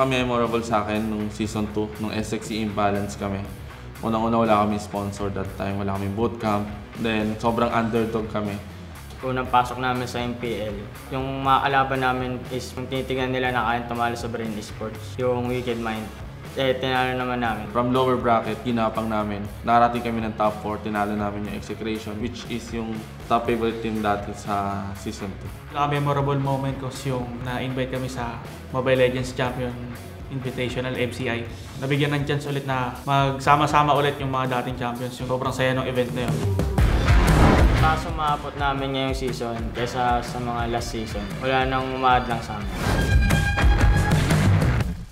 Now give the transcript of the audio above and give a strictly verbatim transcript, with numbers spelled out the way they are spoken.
pinaka-memorable sa akin nung season two, nung S X C Imbalance kami. Unang-una wala kami sponsor that time, wala kami bootcamp. Then sobrang underdog kami. Unang pasok namin sa M P L, yung mga kalaban namin is yung tinitingnan nila na kayang tumalo sa Brain Esports, yung Wicked Mind. Eh, tinalo naman namin. From lower bracket, ginapang namin. Nakarating kami ng top four, tinalo namin yung Execration, which is yung top favorite team dati sa season two. Pinaka-memorable moment ko yung na-invite kami sa Mobile Legends Champion Invitational M C I. Nabigyan ng chance ulit na magsama-sama ulit yung mga dating champions. Yung sobrang saya ng event na yun. Kaso maabot namin ngayong season kaysa sa mga last season, wala nang umaad lang sa amin.